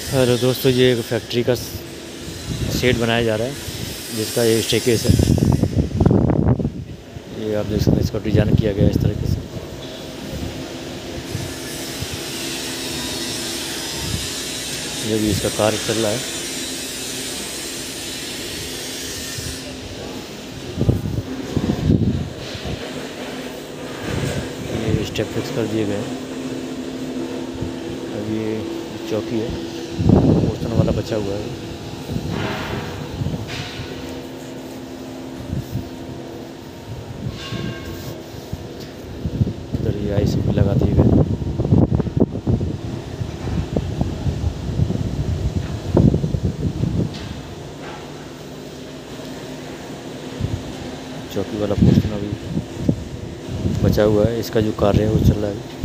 Hello दोस्तों, ये एक फैक्ट्री का शेड बनाया जा रहा है जिसका ये स्टेकेस है। ये आप देख सकते हैं, इसका डिज़ाइन किया गया है इस तरीके से। ये भी इसका कार्य चल रहा है। ये स्टेप फिक्स कर दिए गए हैं। अब ये चौकी है, पोर्शन वाला बचा हुआ है। इधर ये आईसी भी लगा दिए गए। चौकी वाला पोर्शन अभी बचा हुआ है, इसका जो कार्य है वो चल रहा है।